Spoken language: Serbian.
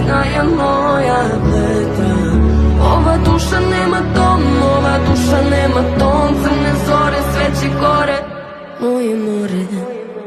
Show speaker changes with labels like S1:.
S1: Srećna je moja leta. Ova duša nema dom, ova duša nema ton. Crne zore, sve će gore, moje more.